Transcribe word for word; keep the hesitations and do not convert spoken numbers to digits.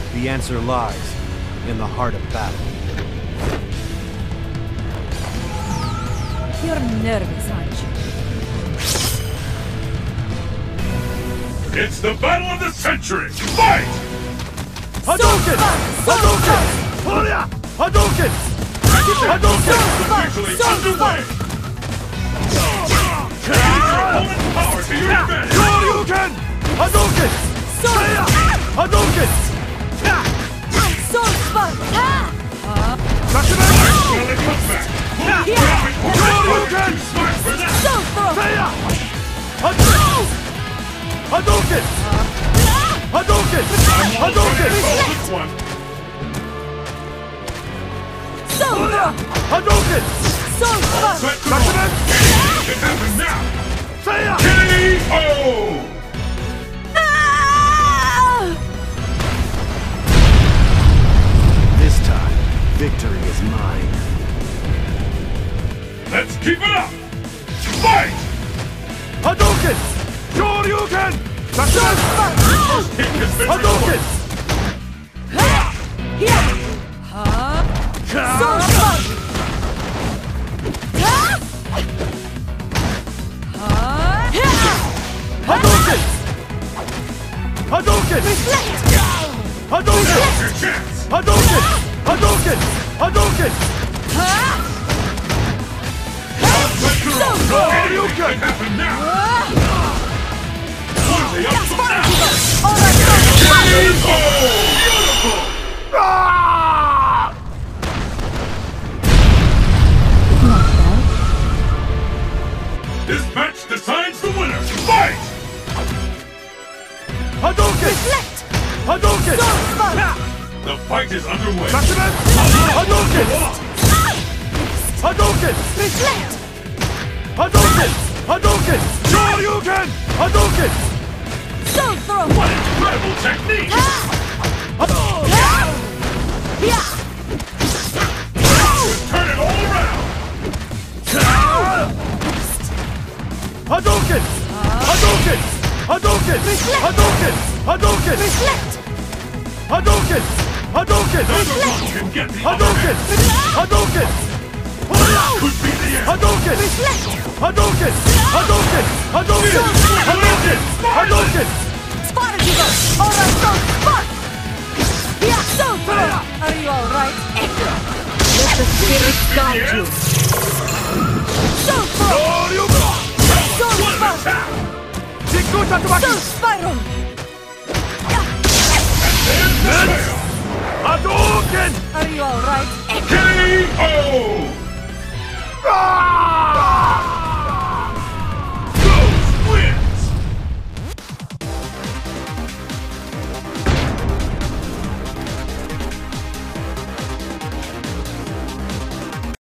The answer lies in the heart of battle. You're nervous, aren't you? It's the battle of the century! Fight! Hadouken! Hadouken! Hoya! Hadouken! Hadouken! Officially underway! Use your opponent's power to your advantage! Hadouken! Hadouken! Seiya! Hadouken! Sword Spark! Judgment! Well, it comes back! Hadouken! Smart for that! Sword Throw! Seiya! Hadouken! Hadouken! Hadouken! Hadouken! This one! Sword Throw! Hadouken! Sword Spark! Set to Judgment! Anything can happen now! Seiya! K O! This time, victory is mine. Let's keep it up! Fight! Hadouken! Shoryuken! Judgment! First hit has been Hadouken! Here! Sword Spark! Hadouken! Hadouken! Reflect! Hadouken! Now's your chance! Hadouken! Hadouken! Hadouken! Let's go! Go! Anything can happen now! What's the up from now? All right, K O! Beautiful! Ah! This match decides the winner! Fight! Hadouken! Reflect! Hadouken! Sword Spark! The fight is underway! Judgment! Hadouken! Hadouken! Reflect! Hadouken! Hadouken! Shoryuken! Hadouken! Sword Throw! What incredible technique! Yeah! Turn it all around! Hadouken! Hadouken! Hadouken! Hadouken! Hadouken! Reflect! Hadouken! Hadouken! Neither one can get the upper Hadouken! hand! Hadouken! Could be the end! Hadouken! Reflect! Hadouken! Hadouken! Hadouken! Hadouken! Hadouken! Spark you go! All right, Sword Spark! Yeah, Sword Throw! Are you all right? Let the spirits guide you! Sword Throw! Shoryuken! Sword What an Spark! attack! Jikko Tatsumaki! Sword Spiral! There's the trail! Hadouken! Are you all right?